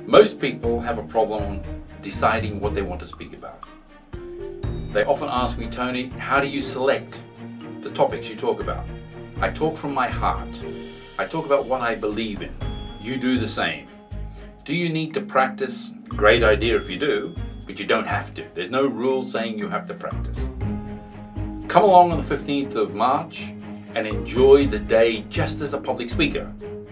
Most people have a problem deciding what they want to speak about. They often ask me, Tony, how do you select the topics you talk about? I talk from my heart. I talk about what I believe in. You do the same. Do you need to practice? Great idea if you do, but you don't have to. There's no rule saying you have to practice. Come along on the 15th of March and enjoy the day just as a public speaker.